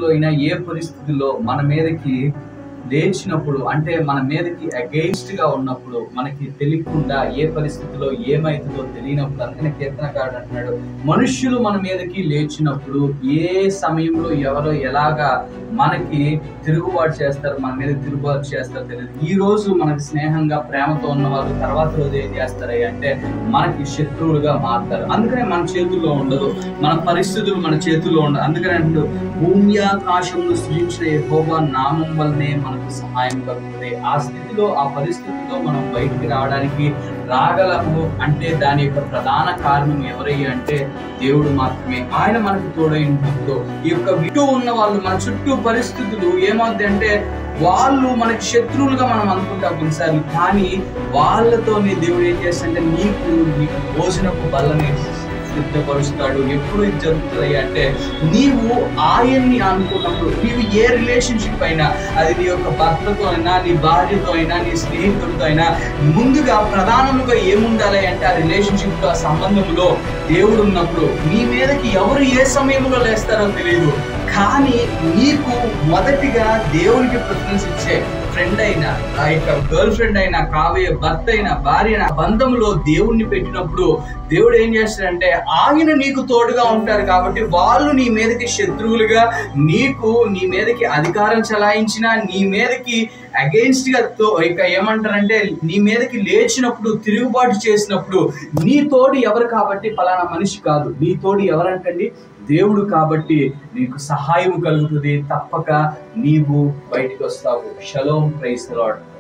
పరిస్థితుల్లో అయినా, ఏ పరిస్థితుల్లో మన మీదకి లేచినప్పుడు, అంటే మన మీదకి అగెయిన్స్ట్ గా ఉన్నప్పుడు, మనకి తెలియకుండా ఏ పరిస్థితిలో ఏమైతుందో తెలియనప్పుడు, అందుకని కీర్తనకారుడు అంటున్నాడు, మనుష్యులు మన మీదకి లేచినప్పుడు ఏ సమయంలో ఎవరో ఎలాగా మనకి తిరుగుబాటు చేస్తారు, మన మీద తిరుగుబాటు చేస్తారో తెలియదు. ఈ రోజు మనకి స్నేహంగా ప్రేమతో ఉన్న వాళ్ళు తర్వాత రోజు ఏం చేస్తారు అంటే మనకి శత్రువులుగా మారుతారు. అందుకనే మన చేతుల్లో ఉండదు, మన పరిస్థితులు మన చేతుల్లో ఉండదు. అందుకని అంటే భూమి ఆకాశంలో సృజించిన యెహోవా నామం వల్లనే మనకు సహాయం కలుగుతుంది. ఆ స్థితిలో, ఆ పరిస్థితిలో మనం బయటికి రాగలము అంటే దాని యొక్క ప్రధాన కారణం ఎవరయ్యా అంటే దేవుడు మాత్రమే. ఆయన మనకు తోడైనప్పుడు ఈ యొక్క విటూ ఉన్న వాళ్ళు, మన చుట్టూ పరిస్థితులు ఏమవుతాయి అంటే వాళ్ళు మనకి శత్రువులుగా మనం అనుకుంటాం కొన్నిసార్లు, కానీ వాళ్ళతోనే దేవుడు ఏం చేస్తాడంటే నీకు భోజనపు బల్లని సిద్ధపరుస్తాడు. ఎప్పుడు ఇది జరుగుతుంది అంటే నీవు ఆయన్ని అనుకున్నప్పుడు, నీవు ఏ రిలేషన్షిప్ అయినా, అది నీ యొక్క భర్తతో అయినా, నీ భార్యతో అయినా, నీ స్నేహితుడితో అయినా, ముందుగా ప్రధానముగా ఏముండాలి అంటే ఆ రిలేషన్షిప్ లో, ఆ సంబంధంలో దేవుడు ఉన్నప్పుడు నీ మీదకి ఎవరు ఏ సమయంలో లేస్తారో తెలియదు, కానీ నీకు మొదటిగా దేవునికి ప్రిఫరెన్స్ ఇచ్చే ఫ్రెండ్ అయినా, ఆ యొక్క గర్ల్ ఫ్రెండ్ అయినా, కాబోయే భర్త అయినా, భార్య అయినా, బంధంలో దేవుణ్ణి పెట్టినప్పుడు దేవుడు ఏం చేస్తాడంటే ఆయన నీకు తోడుగా ఉంటారు. కాబట్టి వాళ్ళు నీ మీదకి శత్రువులుగా, నీ మీదకి అధికారం చలాయించినా, నీ మీదకి అగెయిన్స్ట్ గా ఇక ఏమంటారంటే నీ మీదకి లేచినప్పుడు, తిరుగుబాటు చేసినప్పుడు నీ తోడు ఎవరు కాబట్టి పలానా మనిషి కాదు, నీ తోడు ఎవరంటండి దేవుడు. కాబట్టి నీకు సహాయం కలుగుతుంది, తప్పక నీవు బయటికి వస్తావు. Shalom, praise the lord.